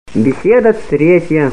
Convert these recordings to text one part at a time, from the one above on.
Беседа третья,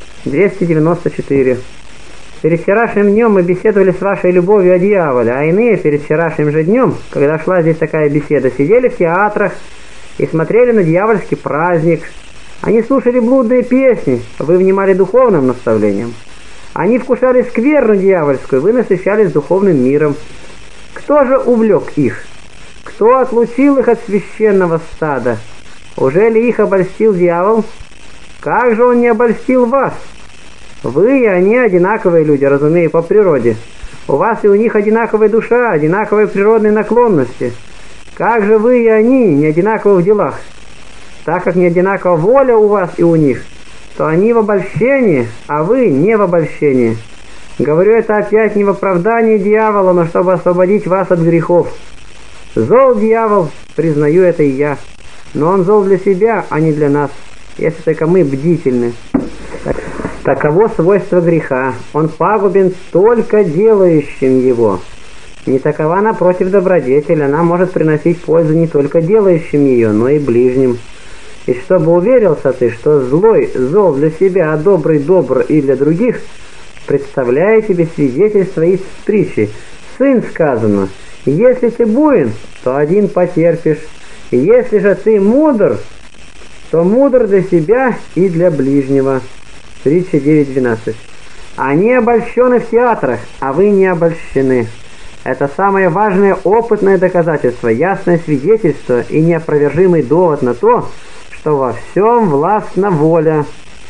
294. Перед вчерашним днем мы беседовали с вашей любовью о дьяволе, а иные перед вчерашним же днем, когда шла здесь такая беседа, сидели в театрах и смотрели на дьявольский праздник. Они слушали блудные песни, вы внимали духовным наставлениям. Они вкушали скверну дьявольскую, вы насыщались духовным миром. Кто же увлек их? Кто отлучил их от священного стада? Уже ли их обольстил дьявол? Как же он не обольстил вас? Вы и они одинаковые люди, разумею, по природе. У вас и у них одинаковая душа, одинаковые природные наклонности. Как же вы и они не одинаковы в делах? Так как не одинакова воля у вас и у них, то они в обольщении, а вы не в обольщении. Говорю это опять не в оправдании дьявола, но чтобы освободить вас от грехов. Зол дьявол, признаю это и я, но он зол для себя, а не для нас, если только мы бдительны. Таково свойство греха. Он пагубен только делающим его. Не такова, напротив, добродетель. Она может приносить пользу не только делающим ее, но и ближним. И чтобы уверился ты, что злой зол для себя, а добрый добр и для других, представляя тебе свидетельство из притчи. Сын сказано: если ты буин, то один потерпишь, и если же ты мудр, то мудр для себя и для ближнего. Притча 9:12. Они обольщены в театрах, а вы не обольщены. Это самое важное опытное доказательство, ясное свидетельство и неопровержимый довод на то, что во всем властна воля.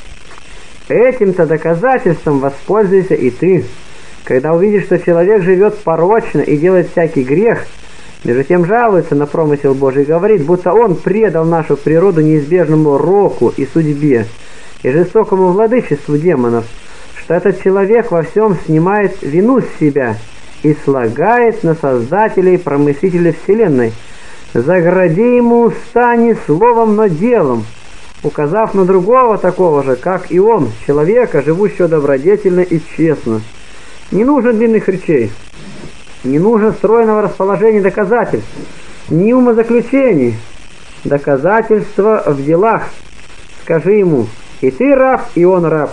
Этим-то доказательством воспользуйся и ты. Когда увидишь, что человек живет порочно и делает всякий грех, между тем жалуется на промысел Божий и говорит, будто он предал нашу природу неизбежному року и судьбе и жестокому владычеству демонов, что этот человек во всем снимает вину с себя и слагает на Создателя и Промыслителя Вселенной. Загради ему уста не словом, но делом, указав на другого такого же, как и он, человека, живущего добродетельно и честно. Не нужно длинных речей, не нужно стройного расположения доказательств, ни умозаключений. Доказательства в делах. Скажи ему: и ты раб, и он раб.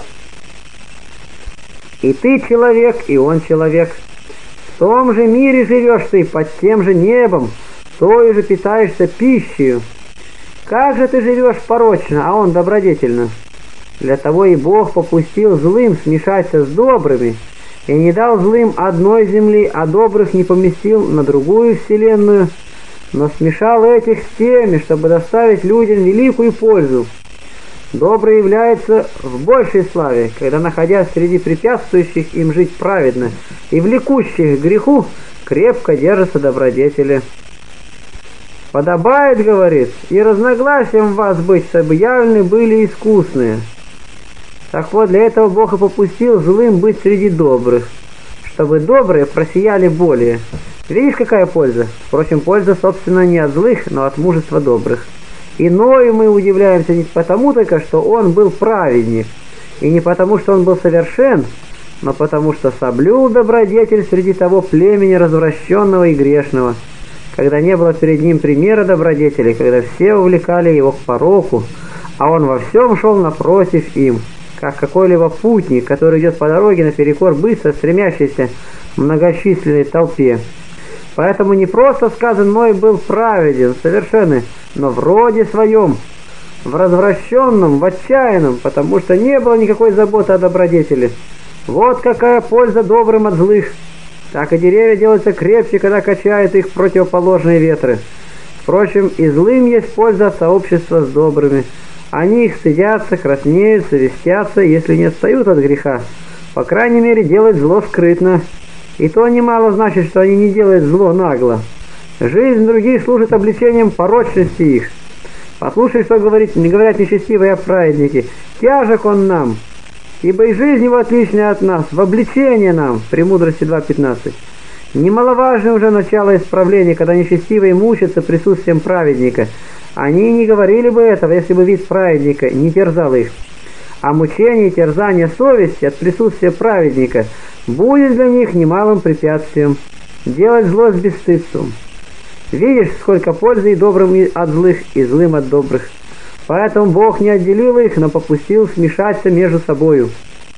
И ты человек, и он человек. В том же мире живешь ты, под тем же небом, той же питаешься пищей. Как же ты живешь порочно, а он добродетельно? Для того и Бог попустил злым смешаться с добрыми, и не дал злым одной земли, а добрых не поместил на другую вселенную, но смешал этих с теми, чтобы доставить людям великую пользу. Добрый является в большей славе, когда, находясь среди препятствующих им жить праведно и влекущих к греху, крепко держатся добродетели. «Подобает, — говорит, — и разногласием в вас быть, чтобы явлены были искусные». Так вот, для этого Бог и попустил злым быть среди добрых, чтобы добрые просияли более. Видишь, какая польза? Впрочем, польза, собственно, не от злых, но от мужества добрых. Иною мы удивляемся не потому только, что он был праведник, и не потому, что он был совершен, но потому, что соблюл добродетель среди того племени развращенного и грешного, когда не было перед ним примера добродетели, когда все увлекали его к пороку, а он во всем шел напротив им, как какой-либо путник, который идет по дороге наперекор быстро стремящейся многочисленной толпе. Поэтому не просто сказан Ной был праведен, совершенный, но в роде своем, в развращенном, в отчаянном, потому что не было никакой заботы о добродетели. Вот какая польза добрым от злых. Так и деревья делаются крепче, когда качают их противоположные ветры. Впрочем, и злым есть польза от сообщества с добрыми. Они их стыдятся, краснеют, совестятся, если не отстают от греха. По крайней мере, делают зло скрытно. И то немало значит, что они не делают зло нагло. Жизнь других служит обличением порочности их. Послушай, что говорят нечестивые праведники. Тяжек он нам, ибо и жизнь его отличная от нас, в обличение нам. Премудрости 2:15. Немаловажно уже начало исправления, когда нечестивые мучатся присутствием праведника. Они не говорили бы этого, если бы вид праведника не терзал их. А мучение и терзание совести от присутствия праведника будет для них немалым препятствием. Делать зло с бесстыдством. Видишь, сколько пользы и добрым от злых, и злым от добрых. Поэтому Бог не отделил их, но попустил смешаться между собою.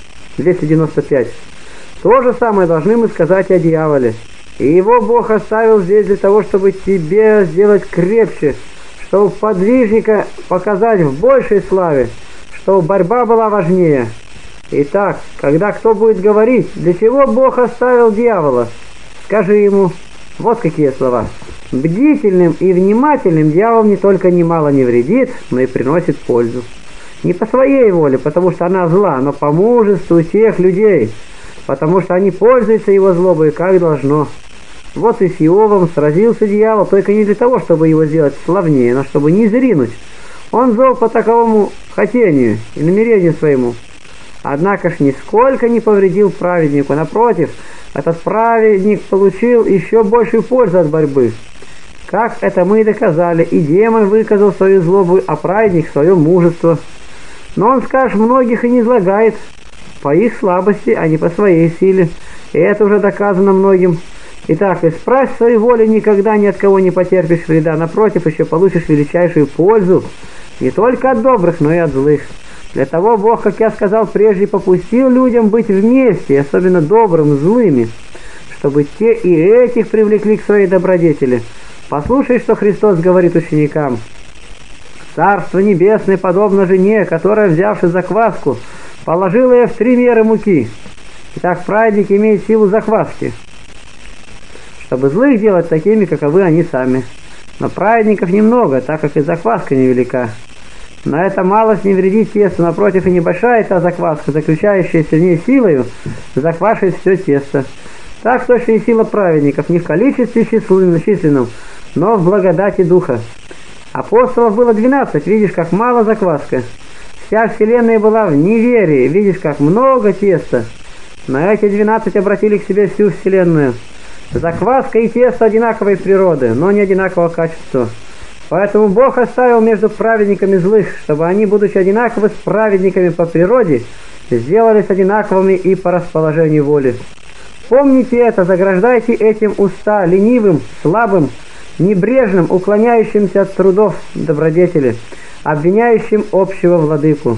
295. То же самое должны мы сказать о дьяволе. И его Бог оставил здесь для того, чтобы тебе сделать крепче, чтобы подвижника показать в большей славе, чтобы борьба была важнее. Итак, когда кто будет говорить, для чего Бог оставил дьявола, скажи ему вот какие слова. Бдительным и внимательным дьявол не только немало не вредит, но и приносит пользу. Не по своей воле, потому что она зла, но по мужеству тех людей, потому что они пользуются его злобой, как должно. Вот и с Иовом сразился дьявол, только не для того, чтобы его сделать славнее, но чтобы не зринуть. Он зол по таковому хотению и намерению своему. Однако ж нисколько не повредил праведнику. Напротив, этот праведник получил еще большую пользу от борьбы. Как это мы и доказали, и демон выказал свою злобу, а праведник свое мужество. Но он, скажешь, многих и не излагает по их слабости, а не по своей силе. И это уже доказано многим. Итак, исправь свою волю, никогда ни от кого не потерпишь вреда. Напротив, еще получишь величайшую пользу не только от добрых, но и от злых. Для того Бог, как я сказал прежде, попустил людям быть вместе, особенно добрым, злыми, чтобы те и этих привлекли к своей добродетели. Послушай, что Христос говорит ученикам. Царство небесное подобно жене, которая, взявши закваску, положила ее в 3 меры муки. Итак, праведник имеет силу закваски, чтобы злых делать такими, каковы они сами. Но праведников немного, так как и закваска невелика. Но эта малость не вредит тесту, напротив, и небольшая та закваска, заключающаяся в ней силою, заквашивает все тесто. Так точно и сила праведников, не в количестве численном, но в благодати Духа. Апостолов было 12, видишь, как мало закваска. Вся вселенная была в неверии, видишь, как много теста. Но эти 12 обратили к себе всю вселенную. Закваска и тесто одинаковой природы, но не одинакового качества. Поэтому Бог оставил между праведниками злых, чтобы они, будучи одинаковы с праведниками по природе, сделались одинаковыми и по расположению воли. Помните это, заграждайте этим уста ленивым, слабым, небрежным, уклоняющимся от трудов добродетели, обвиняющим общего владыку.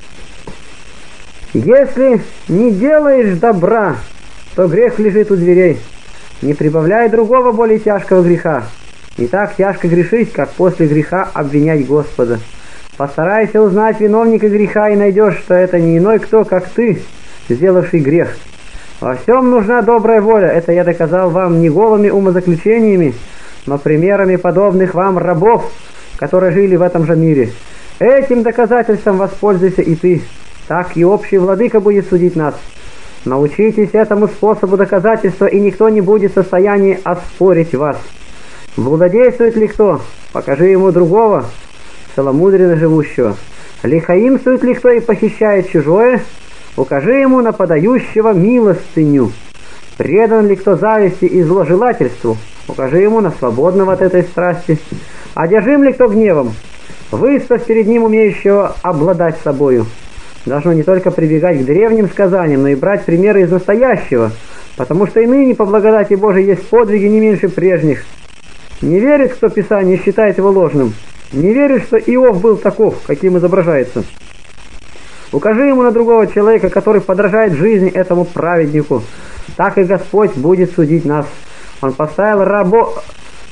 Если не делаешь добра, то грех лежит у дверей. Не прибавляй другого более тяжкого греха. Не так тяжко грешить, как после греха обвинять Господа. Постарайся узнать виновника греха и найдешь, что это не иной кто, как ты, сделавший грех. Во всем нужна добрая воля, это я доказал вам не голыми умозаключениями, но примерами подобных вам рабов, которые жили в этом же мире. Этим доказательством воспользуйся и ты, так и общий владыка будет судить нас. Научитесь этому способу доказательства, и никто не будет в состоянии оспорить вас. Блудодействует ли кто? Покажи ему другого, целомудренно живущего. Лихаимствует ли кто и похищает чужое? Укажи ему на подающего милостыню. Предан ли кто зависти и зложелательству? Укажи ему на свободного от этой страсти. Одержим ли кто гневом? Выставь перед ним умеющего обладать собою. Должно не только прибегать к древним сказаниям, но и брать примеры из настоящего, потому что и ныне по благодати Божией есть подвиги не меньше прежних. Не верит, кто Писание считает его ложным. Не верит, что Иов был таков, каким изображается. Укажи ему на другого человека, который подражает жизни этому праведнику. Так и Господь будет судить нас. Он поставил рабов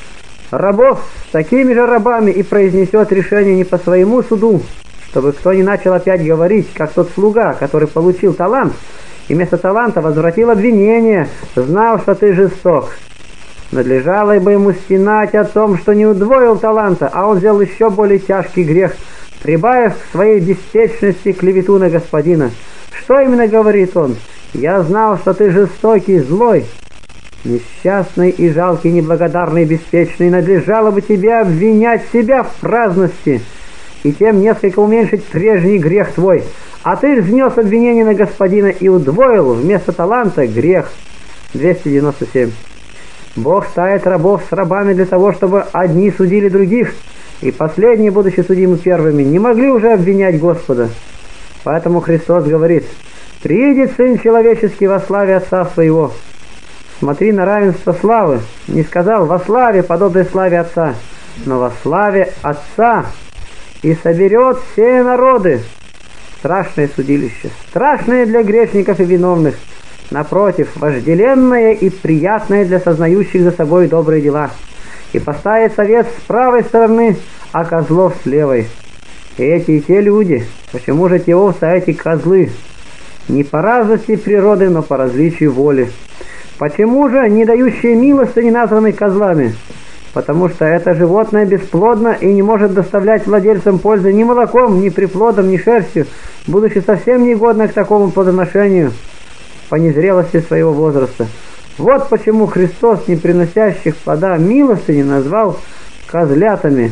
с такими же рабами и произнесет решение не по своему суду, чтобы кто не начал опять говорить, как тот слуга, который получил талант, и вместо таланта возвратил обвинение, знал, что ты жесток. Надлежало бы ему стенать о том, что не удвоил таланта, а он сделал еще более тяжкий грех, прибавив к своей беспечности клевету на господина. Что именно говорит он? «Я знал, что ты жестокий, злой, несчастный и жалкий, неблагодарный, беспечный. Надлежало бы тебе обвинять себя в праздности и тем несколько уменьшить прежний грех твой. А ты взнес обвинение на господина и удвоил вместо таланта грех». 297. Бог ставит рабов с рабами для того, чтобы одни судили других, и последние, будучи судимы первыми, не могли уже обвинять Господа. Поэтому Христос говорит: «Приидет Сын Человеческий во славе Отца Своего». Смотри на равенство славы. Не сказал «во славе, подобной славе Отца», но «во славе Отца». и соберет все народы. Страшное судилище, страшное для грешников и виновных, напротив, вожделенное и приятное для сознающих за собой добрые дела. И поставит совет с правой стороны, а козлов с левой. И эти и те люди, почему же те овцы, а эти козлы? Не по разности природы, но по различию воли. Почему же не дающие милостыни названы козлами? Потому что это животное бесплодно и не может доставлять владельцам пользы ни молоком, ни приплодом, ни шерстью, будучи совсем негодно к такому плодоношению по незрелости своего возраста. Вот почему Христос, не приносящих плода милостыни, назвал козлятами,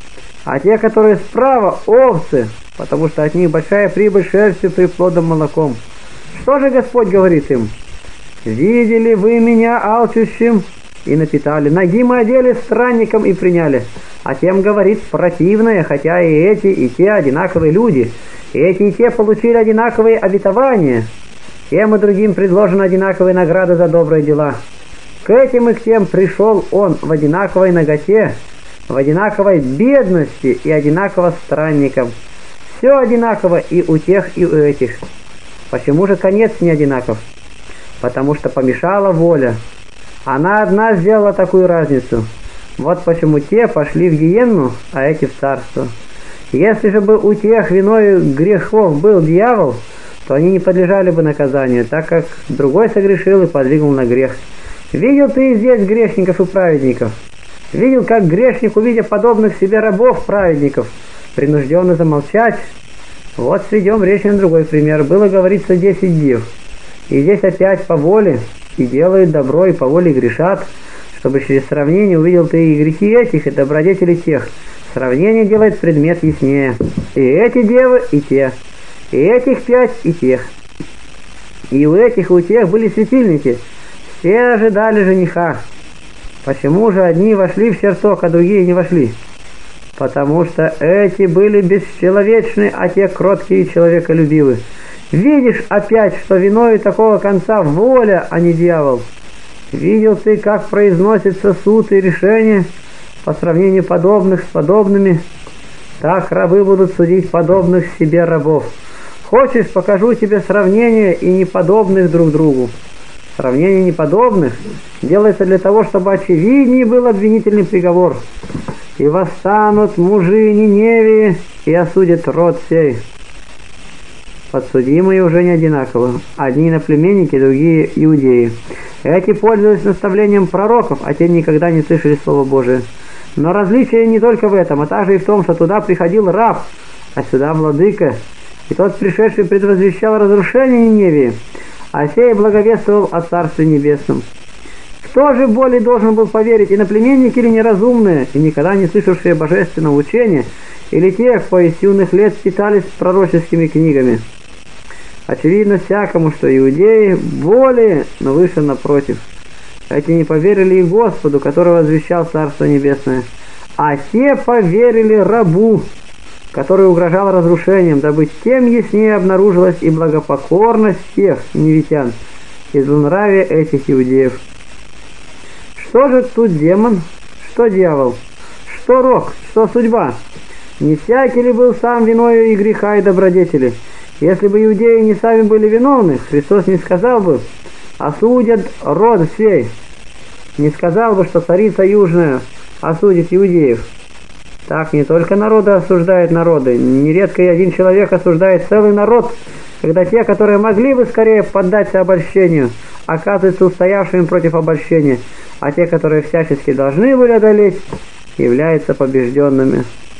а те, которые справа, овцы, потому что от них большая прибыль шерстью, приплодом, молоком. Что же Господь говорит им? «Видели вы меня алчущим и напитали, нагим одели, странником и приняли». А тем говорит противное, хотя и эти, и те одинаковые люди, и эти, и те получили одинаковые обетования. Тем и другим предложена одинаковая награда за добрые дела. К этим и к тем пришел он в одинаковой наготе, в одинаковой бедности и одинаково странникам. Все одинаково и у тех, и у этих. Почему же конец не одинаков? Потому что помешала воля. Она одна сделала такую разницу. Вот почему те пошли в гиенну, а эти в царство. Если же бы у тех виною грехов был дьявол, то они не подлежали бы наказанию, так как другой согрешил и подвигнул на грех. Видел ты и здесь грешников и праведников? Видел, как грешник, увидя подобных себе рабов праведников, принужденно замолчать? Вот сведем речь на другой пример. Было, говорится, 10 дев. И здесь опять по воле, и делают добро, и по воле грешат, чтобы через сравнение увидел ты и грехи этих, и добродетели тех. Сравнение делает предмет яснее. И эти девы, и те. И этих 5, и тех. И у этих, и у тех были светильники. Все ожидали жениха. Почему же одни вошли в чертог, а другие не вошли? Потому что эти были бесчеловечны, а те кроткие и человеколюбивы. Видишь опять, что виною такого конца воля, а не дьявол. Видел ты, как произносится суд и решение по сравнению подобных с подобными? Так рабы будут судить подобных себе рабов. Хочешь, покажу тебе сравнение и неподобных друг другу. Сравнение неподобных делается для того, чтобы очевиднее был обвинительный приговор. И восстанут мужи Ниневии и осудят род сей. Подсудимые уже не одинаковы. Одни иноплеменники, другие иудеи. Эти пользовались наставлением пророков, а те никогда не слышали Слова Божие. Но различие не только в этом, а также и в том, что туда приходил раб, а сюда владыка. И тот, пришедший, предвозвещал разрушение Ниневии, а сей благовествовал о Царстве Небесном. Кто же более должен был поверить, иноплеменники или неразумные, и никогда не слышавшие божественного учения, или те, кто из юных лет питались пророческими книгами? Очевидно всякому, что иудеи более, но выше напротив. Эти не поверили и Господу, который возвещал Царство Небесное, а те поверили рабу, который угрожал разрушением, дабы тем яснее обнаружилась и благопокорность всех невитян, и злонравие этих иудеев. Что же тут демон? Что дьявол? Что рок? Что судьба? Не всякий ли был сам виною и греха, и добродетели? Если бы иудеи не сами были виновны, Христос не сказал бы: «Осудят род сей». Не сказал бы, что царица южная осудит иудеев. Так не только народы осуждают народы, нередко и один человек осуждает целый народ, когда те, которые могли бы скорее поддаться обольщению, оказываются устоявшими против обольщения, а те, которые всячески должны были одолеть, являются побежденными.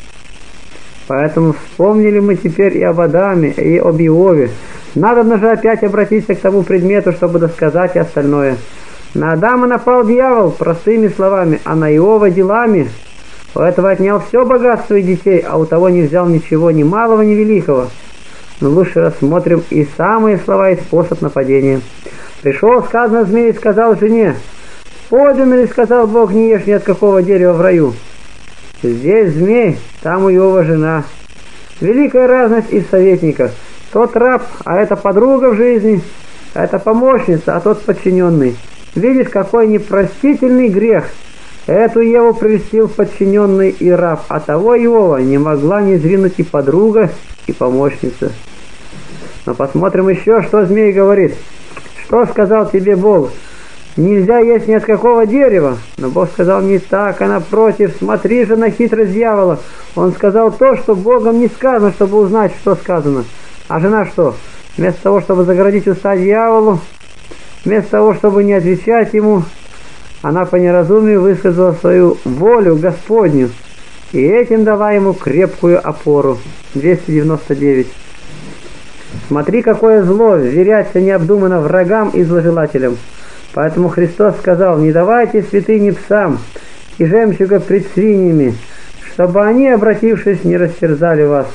Поэтому вспомнили мы теперь и об Адаме, и об Иове. Надо же опять обратиться к тому предмету, чтобы досказать и остальное. На Адама напал дьявол простыми словами, а на Иова делами. У этого отнял все богатство и детей, а у того не взял ничего, ни малого, ни великого. Но лучше рассмотрим и самые слова, и способ нападения. Пришел, сказано, змей, и сказал жене: «Подлинно ли, сказал Бог, не ешь ни от какого дерева в раю?» Здесь змей, там у Иова жена. Великая разность и в советниках. Тот раб, а это подруга в жизни, это помощница, а тот подчиненный. Видишь, какой непростительный грех. Эту Еву прельстил подчиненный и раб, а того Иова не могла не сдвинуть и подруга, и помощница. Но посмотрим еще, что змей говорит. Что сказал тебе Бог? Нельзя есть ни от какого дерева. Но Бог сказал не так, а напротив. Смотри же на хитрость дьявола. Он сказал то, что Богом не сказано, чтобы узнать, что сказано. А жена что? Вместо того, чтобы загородить уста дьяволу, вместо того, чтобы не отвечать ему, она по неразумию высказала свою волю Господню, и этим дала ему крепкую опору. 299. Смотри, какое зло вверяться необдуманно врагам и зложелателям. Поэтому Христос сказал: не давайте святыни псам и жемчуга пред свиньями, чтобы они, обратившись, не растерзали вас.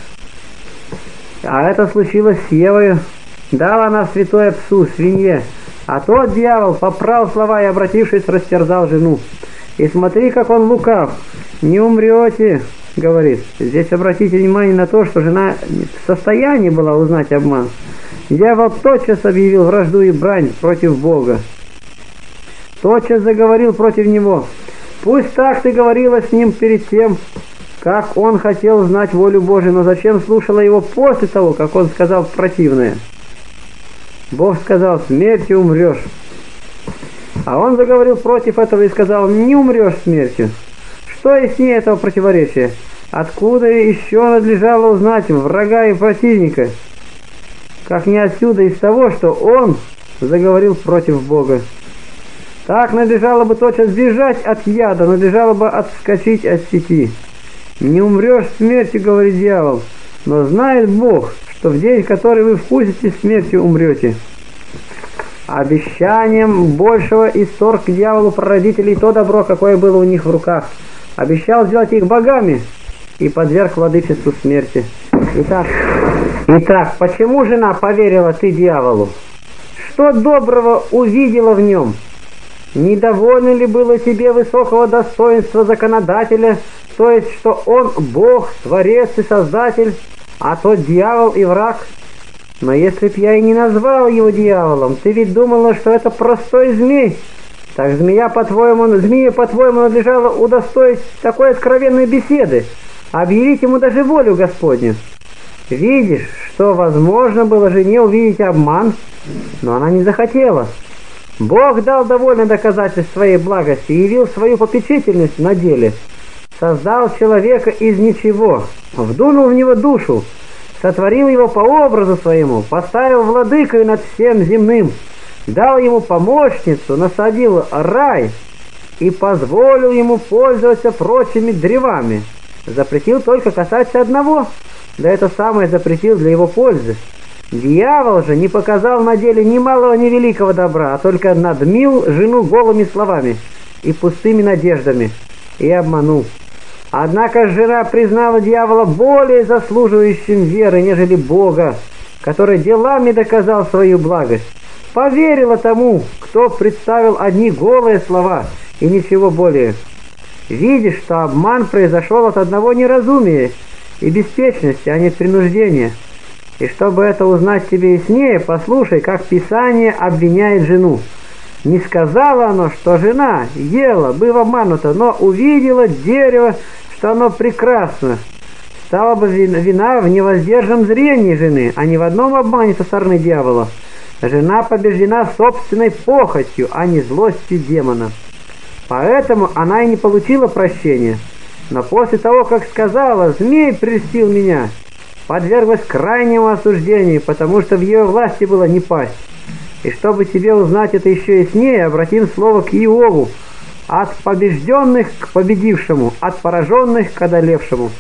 А это случилось с Евою. Дала она святое псу, свинье, а тот дьявол поправ слова и, обратившись, растерзал жену. И смотри, как он лукав. Не умрете, говорит. Здесь обратите внимание на то, что жена в состоянии была узнать обман. Дьявол тотчас объявил вражду и брань против Бога. Тотчас заговорил против него. Пусть так ты говорила с ним перед тем, как он хотел знать волю Божию, но зачем слушала его после того, как он сказал противное? Бог сказал: смертью умрешь. А он заговорил против этого и сказал: не умрешь смертью. Что яснее этого противоречия? Откуда еще надлежало узнать врага и противника, как не отсюда, из того, что он заговорил против Бога? Так надлежало бы тотчас бежать от яда, надлежало бы отскочить от сети. Не умрешь смертью, говорит дьявол, но знает Бог, что в день, который вы вкусите, смертью умрете. Обещанием большего исторг к дьяволу прародителей то добро, какое было у них в руках. Обещал сделать их богами и подверг владычеству смерти. Итак, почему жена поверила ты дьяволу? Что доброго увидела в нем? Недовольно ли было тебе высокого достоинства законодателя, то есть, что он Бог, Творец и Создатель, а тот дьявол и враг? Но если б я и не назвал его дьяволом, ты ведь думала, что это простой змей. Так змее, по-твоему, надлежало удостоить такой откровенной беседы, объявить ему даже волю Господню. Видишь, что возможно было жене увидеть обман, но она не захотела. Бог дал довольно доказательств своей благости и явил свою попечительность на деле. Создал человека из ничего, вдунул в него душу, сотворил его по образу своему, поставил владыкой над всем земным, дал ему помощницу, насадил рай и позволил ему пользоваться прочими древами. Запретил только касаться одного, да это самое запретил для его пользы. Дьявол же не показал на деле ни малого, ни великого добра, а только надмил жену голыми словами и пустыми надеждами, и обманул. Однако жена признала дьявола более заслуживающим веры, нежели Бога, который делами доказал свою благость. Поверила тому, кто представил одни голые слова и ничего более. Видишь, что обман произошел от одного неразумия и беспечности, а не принуждения. И чтобы это узнать тебе яснее, послушай, как Писание обвиняет жену. Не сказала оно, что жена ела, быв обманута, но увидела дерево, что оно прекрасно. Стала бы вина в невоздержанном зрении жены, а не в одном обмане со стороны дьявола. Жена побеждена собственной похотью, а не злостью демона. Поэтому она и не получила прощения. Но после того, как сказала: «Змей прельстил меня», подверглась крайнему осуждению, потому что в ее власти было не пасть. И чтобы тебе узнать это еще яснее, обратим слово к Иову: от побежденных к победившему, от пораженных к одолевшему.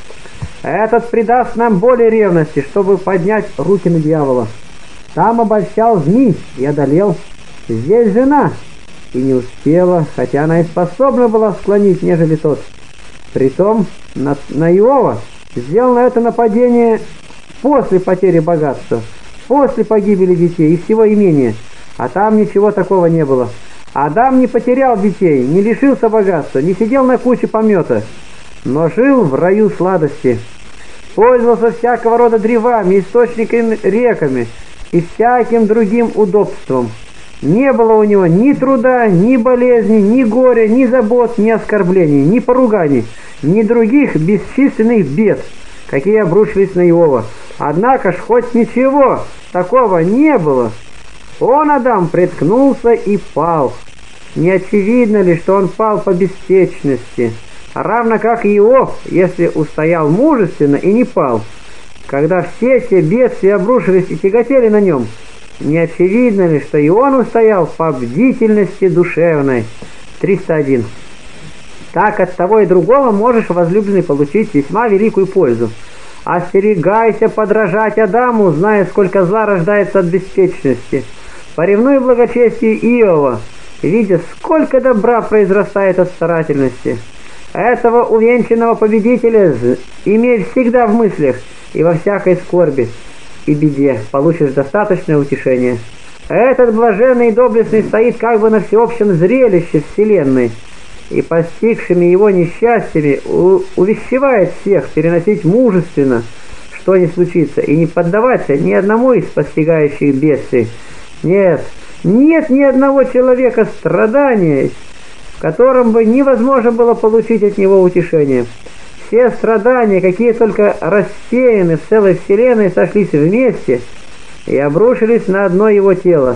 Этот придаст нам более ревности, чтобы поднять руки на дьявола. Там обольщал змей и одолел. Здесь жена, и не успела, хотя она и способна была склонить, нежели тот. Притом на Иова сделано это нападение после потери богатства, после погибели детей и всего имения, а там ничего такого не было. Адам не потерял детей, не лишился богатства, не сидел на куче помета, но жил в раю сладости, пользовался всякого рода древами, источниками, реками и всяким другим удобством. Не было у него ни труда, ни болезни, ни горя, ни забот, ни оскорблений, ни поруганий, ни других бесчисленных бед, какие обрушились на Иова. Однако ж хоть ничего такого не было, он, Адам, приткнулся и пал. Не очевидно ли, что он пал по беспечности, равно как и Иов, если устоял мужественно и не пал, когда все те бедствия обрушились и тяготели на нем? Не очевидно ли, что и он устоял по бдительности душевной? 301. Так от того и другого можешь, возлюбленный, получить весьма великую пользу. Остерегайся подражать Адаму, зная, сколько зла рождается от беспечности. Поревнуй благочестию Иова, видя, сколько добра произрастает от старательности. Этого увенчанного победителя имей всегда в мыслях, и во всякой скорби и беде получишь достаточное утешение. Этот блаженный и доблестный стоит как бы на всеобщем зрелище вселенной, и постигшими его несчастьями увещевает всех переносить мужественно, что ни случится, и не поддаваться ни одному из постигающих бедствий. Нет ни одного человека страдания, в котором бы невозможно было получить от него утешение. Все страдания, какие только рассеяны в целой вселенной, сошлись вместе и обрушились на одно его тело.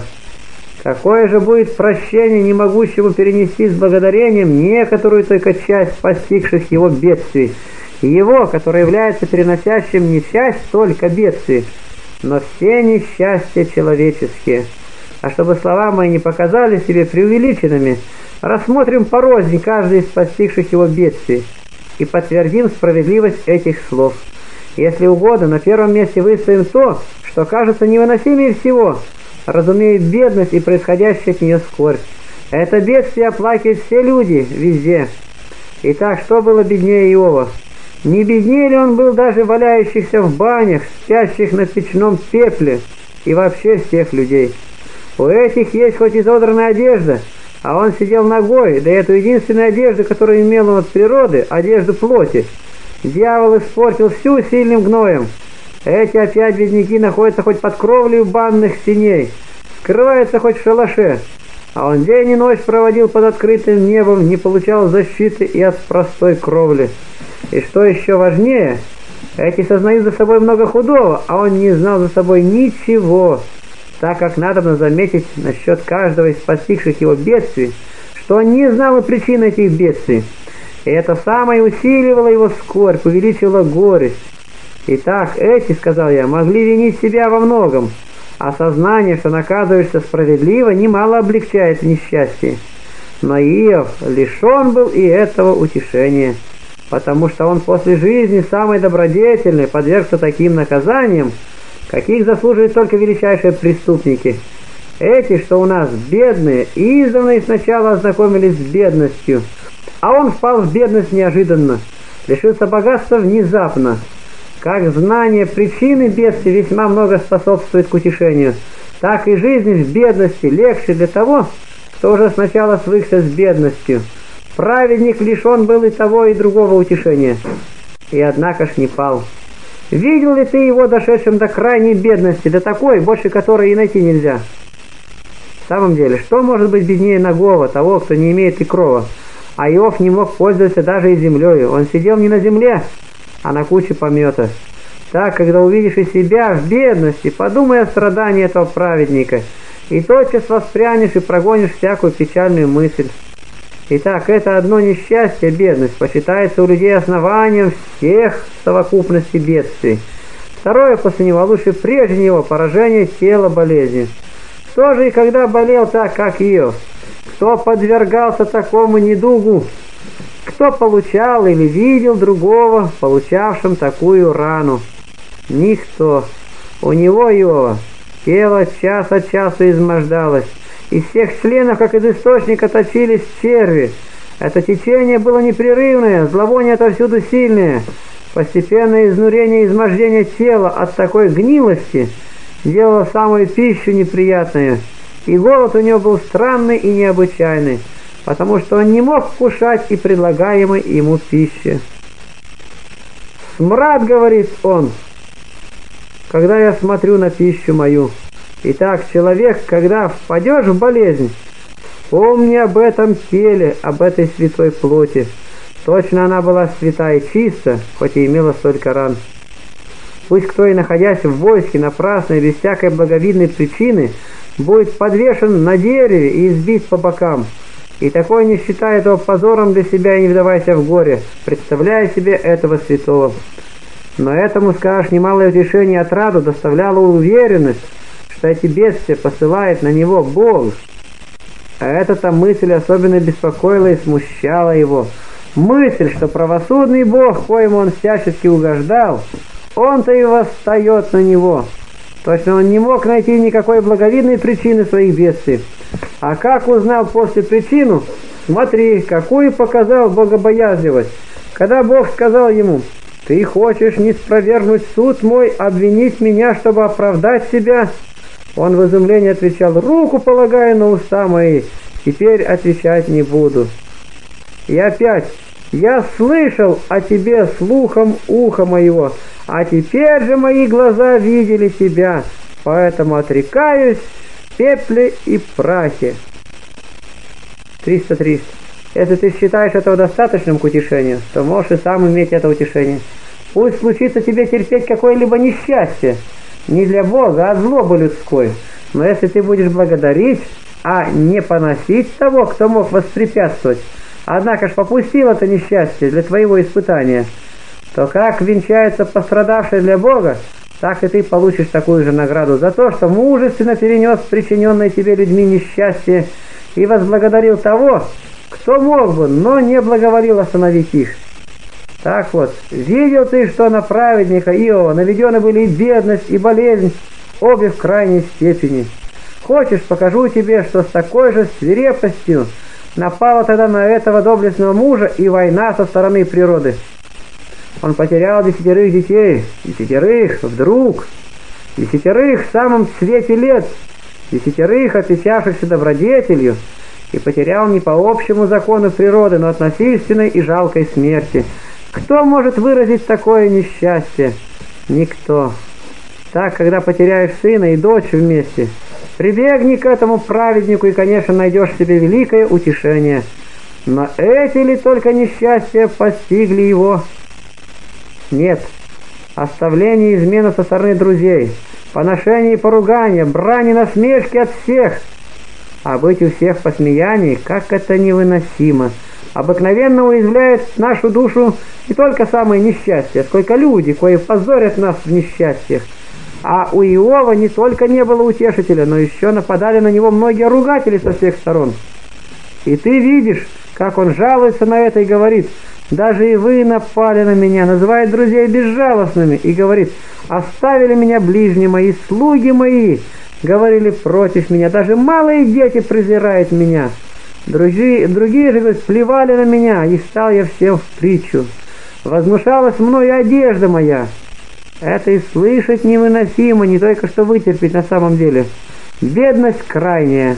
Какое же будет прощение не могущему перенести с благодарением некоторую только часть постигших его бедствий, его, который является переносящим не часть только бедствий, но все несчастья человеческие. А чтобы слова мои не показали себе преувеличенными, рассмотрим порознь каждый из постигших его бедствий и подтвердим справедливость этих слов. Если угодно, на первом месте выставим то, что кажется невыносимее всего, разумеет бедность и происходящая от нее скорбь. Это бедствие оплакивают все люди, везде. Итак, что было беднее Иова? Не беднее ли он был даже валяющихся в банях, спящих на печном пепле и вообще всех людей? У этих есть хоть изодранная одежда, а он сидел нагой, да эту единственную одежду, которую имел он от природы, одежду плоти. Дьявол испортил всю сильным гноем. Эти опять бедняки находятся хоть под кровлей банных синей, скрываются хоть в шалаше, а он день и ночь проводил под открытым небом, не получал защиты и от простой кровли. И что еще важнее, эти сознают за собой много худого, а он не знал за собой ничего, так как надобно заметить насчет каждого из постигших его бедствий, что он не знал и причины этих бедствий, и это самое усиливало его скорбь, увеличивало горесть. Итак, эти, сказал я, могли винить себя во многом, а сознание, что наказываешься справедливо, немало облегчает несчастье. Но Иов лишен был и этого утешения, потому что он после жизни самой добродетельной подвергся таким наказаниям, каких заслуживают только величайшие преступники. Эти, что у нас бедные, издавна и сначала ознакомились с бедностью, а он впал в бедность неожиданно, лишился богатства внезапно. Как знание причины бедствия весьма много способствует к утешению, так и жизнь в бедности легче для того, кто уже сначала свыкся с бедностью. Праведник лишен был и того, и другого утешения, и однако ж не пал. Видел ли ты его дошедшим до крайней бедности, до такой, больше которой и найти нельзя? В самом деле, что может быть беднее нагого, того, кто не имеет и крова? А Иов не мог пользоваться даже и землею. Он сидел не на земле, а на куче помета. Так, когда увидишь и себя в бедности, подумай о страдании этого праведника, и тотчас воспрянешь и прогонишь всякую печальную мысль. Итак, это одно несчастье, бедность, почитается у людей основанием всех совокупностей бедствий. Второе после него, лучше прежде него, поражение тела болезни. Кто же и когда болел так, как Иов? Кто подвергался такому недугу? Кто получал или видел другого, получавшим такую рану? Никто. У него, Иова, тело час от часу измождалось. Из всех членов, как из источника, точились черви. Это течение было непрерывное, зловоние отовсюду сильное. Постепенное изнурение и измождение тела от такой гнилости делало самую пищу неприятную. И голод у него был странный и необычайный, потому что он не мог вкушать и предлагаемой ему пищи. «Смрад, — говорит он, — когда я смотрю на пищу мою, Итак, человек, когда впадешь в болезнь, помни об этом теле, об этой святой плоти. Точно она была свята и чиста, хоть и имела столько ран. Пусть кто и находясь в войске напрасно и без всякой благовидной причины, будет подвешен на дереве и избит по бокам. И такой не считает его позором для себя и не вдавайся в горе, представляя себе этого святого. Но этому, скажешь, немалое утешение и отраду доставляла уверенность, что эти бедствия посылает на него Бог. А эта-то мысль особенно беспокоила и смущала его. Мысль, что правосудный Бог, коему он всячески угождал, он-то и восстает на него. Точно он не мог найти никакой благовидной причины своих бедствий. А как узнал после причину? Смотри, какую показал богобоязливость. Когда Бог сказал ему: «Ты хочешь не спровергнуть суд мой, обвинить меня, чтобы оправдать себя?» Он в изумлении отвечал: «Руку полагаю на уста мои, теперь отвечать не буду». И опять: «Я слышал о тебе слухом уха моего, а теперь же мои глаза видели тебя, поэтому отрекаюсь в пепле и прахе». 303. Если ты считаешь этого достаточным к утешению, то можешь и сам иметь это утешение. Пусть случится тебе терпеть какое-либо несчастье, не для Бога, а злобы людской. Но если ты будешь благодарить, а не поносить того, кто мог воспрепятствовать, однако ж попустил это несчастье для твоего испытания, то как венчается пострадавший для Бога, так и ты получишь такую же награду за то, что мужественно перенес причиненное тебе людьми несчастье и возблагодарил того, кто мог бы, но не благоволил остановить их. Так вот, видел ты, что на праведника Иова наведены были и бедность, и болезнь, обе в крайней степени. Хочешь, покажу тебе, что с такой же свирепостью напала тогда на этого доблестного мужа и война со стороны природы. Он потерял 10 детей, 10 вдруг, 10 в самом цвете лет, 10 отвечавшихся добродетелью, и потерял не по общему закону природы, но от насильственной и жалкой смерти. Кто может выразить такое несчастье? Никто. Так, когда потеряешь сына и дочь вместе, прибегни к этому праведнику и, конечно, найдешь себе великое утешение. Но эти ли только несчастья постигли его? Нет. Оставление и измена со стороны друзей, поношение и поругание, брань и насмешки от всех. А быть у всех посмеяний, как это невыносимо. Обыкновенно уязвляет нашу душу не только самые несчастья, сколько люди, кои позорят нас в несчастьях. А у Иова не только не было утешителя, но еще нападали на него многие ругатели со всех сторон. И ты видишь, как он жалуется на это и говорит: «Даже и вы напали на меня», называет друзей безжалостными и говорит: «Оставили меня ближние мои, слуги мои, говорили против меня, даже малые дети презирают меня». Другие же, говорит, плевали на меня, и стал я всем в притчу. Возмущалась мною одежда моя. Это и слышать невыносимо, не только что вытерпеть на самом деле. Бедность крайняя,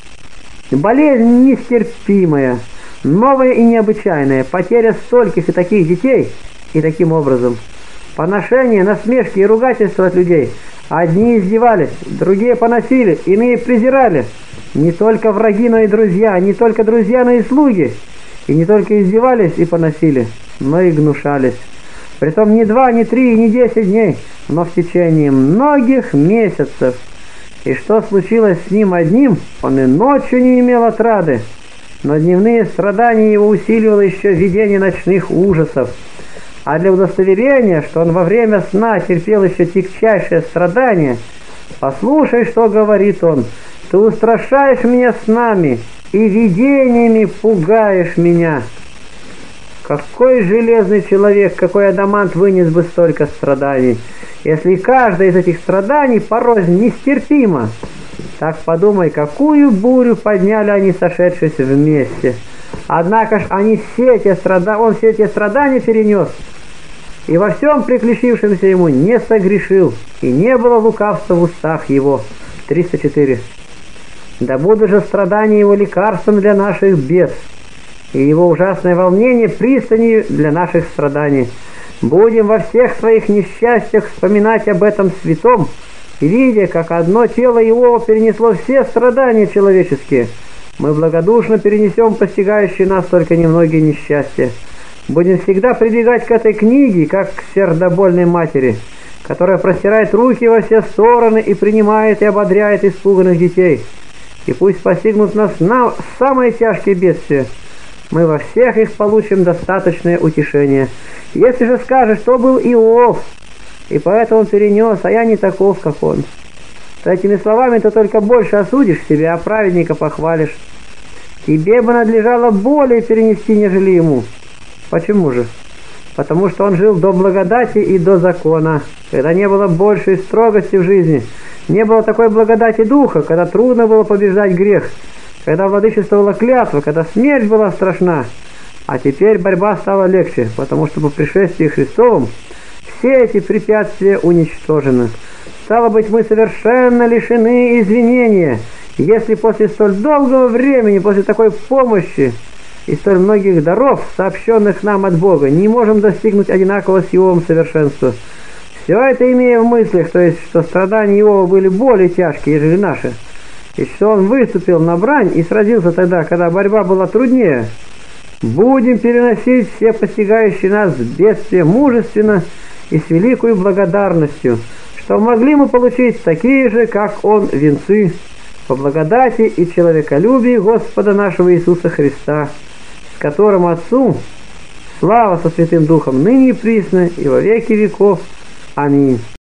болезнь нестерпимая, новая и необычайная, потеря стольких и таких детей, и таким образом. Поношение, насмешки и ругательства от людей. Одни издевались, другие поносили, иные презирали. Не только враги, но и друзья, не только друзья, но и слуги. И не только издевались и поносили, но и гнушались. Притом не 2, не 3, не 10 дней, но в течение многих месяцев. И что случилось с ним одним, он и ночью не имел отрады. Но дневные страдания его усиливало еще видение ночных ужасов. А для удостоверения, что он во время сна терпел еще тягчайшее страдание, послушай, что говорит он: «Ты устрашаешь меня снами и видениями пугаешь меня». Какой железный человек, какой адамант вынес бы столько страданий, если каждое из этих страданий порознь нестерпимо. Так подумай, какую бурю подняли они, сошедшись вместе. Однако ж он все эти страдания перенес, и во всем приключившемся ему не согрешил, и не было лукавства в устах его. 304. Да будут же страдания его лекарством для наших бед, и его ужасное волнение пристанью для наших страданий. Будем во всех своих несчастьях вспоминать об этом святом, и видя, как одно тело Его перенесло все страдания человеческие, мы благодушно перенесем постигающие нас только немногие несчастья. Будем всегда прибегать к этой книге, как к сердобольной матери, которая простирает руки во все стороны и принимает и ободряет испуганных детей. И пусть постигнут нас самые тяжкие бедствия, мы во всех их получим достаточное утешение. Если же скажешь, что был Иов, и поэтому он перенес, а я не таков, как он, то этими словами ты только больше осудишь себя, а праведника похвалишь. Тебе бы надлежало более перенести, нежели ему. Почему же? Потому что он жил до благодати и до закона, когда не было большей строгости в жизни, не было такой благодати духа, когда трудно было побеждать грех, когда владычествовала клятва, когда смерть была страшна. А теперь борьба стала легче, потому что по пришествии Христовом все эти препятствия уничтожены. Стало быть, мы совершенно лишены извинения, если после столь долгого времени, после такой помощи и столь многих даров, сообщенных нам от Бога, не можем достигнуть одинакового с Иовом совершенства. Все это имея в мыслях, то есть, что страдания Иова были более тяжкие, нежели наши, и что он выступил на брань и сразился тогда, когда борьба была труднее. Будем переносить все постигающие нас бедствия мужественно и с великой благодарностью, что могли мы получить такие же, как он, венцы по благодати и человеколюбии Господа нашего Иисуса Христа, с которым Отцу слава со Святым Духом ныне и присно и во веки веков. Аминь.